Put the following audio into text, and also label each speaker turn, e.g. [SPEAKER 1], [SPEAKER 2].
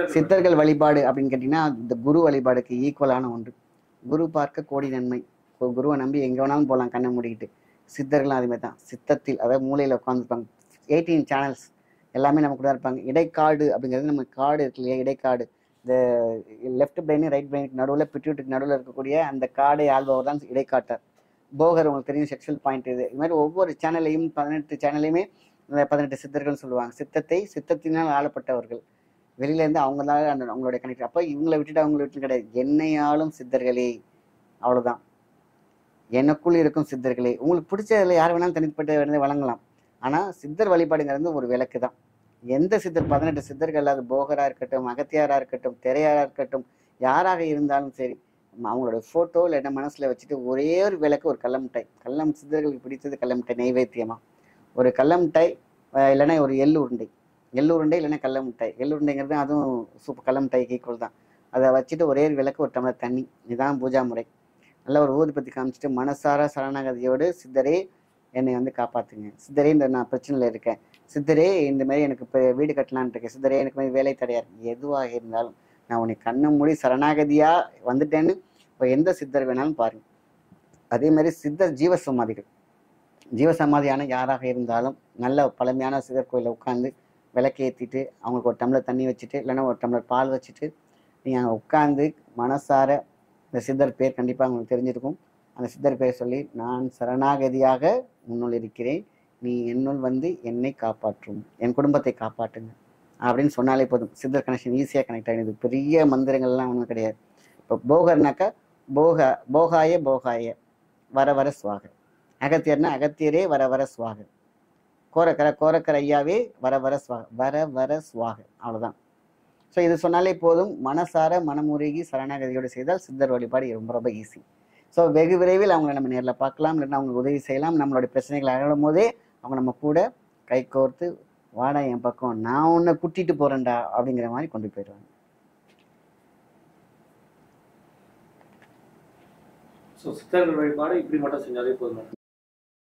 [SPEAKER 1] சித்தர்கள் வழிபாடு அப்படின்னு கேட்டிங்கன்னா இந்த குரு வழிபாடுக்கு ஈக்குவலான ஒன்று. குரு பார்க்க கோடி நன்மை. குருவை நம்பி எங்கே வேணாலும் போகலாம் கண்ணை மூடிக்கிட்டு. சித்தர்களும் அதுமாதிரி தான். சித்தத்தில் அதாவது மூலையில் உட்காந்துருப்பாங்க. 18 சேனல்ஸ் எல்லாமே நமக்கு கூட இருப்பாங்க. இடைக்காடு அப்படிங்கிறது நம்ம காடு இருக்கு இல்லையா, இடைக்காடு. இந்த லெஃப்ட் பிரெயின் ரைட் பிரெயினுக்கு நடுவில் பிட்யூட்டுக்கு நடுவில் இருக்கக்கூடிய அந்த காடை ஆள்பவர் தான் இடைக்காட்டார். போகர் உங்களுக்கு தெரியும், செக்ஷுவல் பாயிண்ட். இது மாதிரி ஒவ்வொரு சேனலையும் 18 சேனலையுமே 18 சித்தர்கள் சொல்லுவாங்க. சித்தத்தினால் ஆளப்பட்டவர்கள். வெளியில இருந்து அவங்களால அந்த அவங்களுடைய கனெக்ட். அப்போ இவங்களை விட்டுட்டு அவங்களை விட்டு கிடையாது. என்னையாலும் சித்தர்களே, அவ்வளவுதான். எனக்குள் இருக்கும் சித்தர்களே. உங்களுக்கு பிடிச்சதுல யார் வேணாலும் தனிப்பட்ட வழங்கலாம். ஆனா சித்தர் வழிபாடுங்கிறது ஒரு விளக்கு தான். எந்த சித்தர் 18 சித்தர்கள், அது போகரா இருக்கட்டும், அகத்தியாரா இருக்கட்டும், திரையாரா இருக்கட்டும், யாராக இருந்தாலும் சரி, அவங்களோட போட்டோ இல்லைன்னா மனசுல வச்சுட்டு ஒரே ஒரு விளக்கு, ஒரு கல்லமிட்டாய். சித்தர்களுக்கு பிடித்தது கல்லமிட்டாய் நைவேத்தியமா. ஒரு கல்லமிட்டாய் இல்லைன்னா ஒரு எள்ளு உருண்டை. இல்லைன்னா கல்ல மிட்டாய். உருண்டைங்கிறது அதுவும் சூப்பர் கல்லமிட்டாய்க்கு ஈக்குவல் தான். அதை வச்சுட்டு ஒரே ஒரு விளக்கு, ஒரு டம்ளர் தண்ணி. இதுதான் பூஜா முறை. நல்லா ஒரு ஊதுபத்தி காமிச்சிட்டு மனசார சரணாகதியோடு, சித்தரே என்னை காப்பாத்துங்க, சித்தரே இந்த நான் பிரச்சனையில் இருக்கேன், சித்தரே இந்த மாதிரி எனக்கு இப்போ வீடு கட்டலான் இருக்கேன், சித்தரே எனக்கு மாதிரி வேலை தடையா இருக்கு, எதுவாக இருந்தாலும் நான் உன்னை கண்ணை மூடி சரணாகதியா வந்துட்டேன்னு இப்போ எந்த சித்தர் வேணாலும் பாருங்க. அதே மாதிரி சித்தர் ஜீவசமாதியான யாராக இருந்தாலும் நல்ல பழமையான சித்தர் கோயிலில் உட்காந்து விளக்கேற்றிட்டு அவங்களுக்கு ஒரு டம்ளர் தண்ணி வச்சுட்டு இல்லைன்னா ஒரு டம்ளர் பால் வச்சுட்டு நீங்கள் அங்கே உட்காந்து மனசார இந்த சித்தர் பேர் கண்டிப்பாக உங்களுக்கு தெரிஞ்சிருக்கும். அந்த சித்தர் பேர் சொல்லி, நான் சரணாகதியாக உன்னுள் இருக்கிறேன், நீ என்னுள் வந்து என்னை காப்பாற்றும், என் குடும்பத்தை காப்பாற்றுங்க அப்படின்னு சொன்னாலே போதும். சித்தர் கனெக்ஷன் ஈஸியாக கனெக்ட் ஆகிடுது. பெரிய மந்திரங்கள்லாம் ஒன்றும் கிடையாது. இப்போ போகர்னாக்கா போகாய வர வர சுவாக. அகத்தியர்னா அகத்தியரே வர வர சுவாக. கோரக்கர ஐயாவே வர வர சுவாக. அவ்வளோதான். ஸோ இது சொன்னாலே போதும். மனசார மனமுருகி சரணாகதியோடு செய்தால் சித்தர் வழிபாடு ரொம்ப ரொம்ப ஈஸி. ஸோ வெகு விரைவில் அவங்களை நம்ம நேரில் பார்க்கலாம், இல்லைன்னா அவங்களுக்கு உதவி செய்யலாம். நம்மளுடைய பிரச்சனைகளை அகலும் போதே அவங்க நம்ம கூட கை கோர்த்து, வாடா என் பக்கம், நான் உன்னை கூட்டிட்டு போறேன்டா அப்படிங்கிற மாதிரி கொண்டு போயிடுவாங்க.
[SPEAKER 2] சித்தர்கள் வழிபாடு இப்படி மட்டும் செஞ்சாலே போதும்.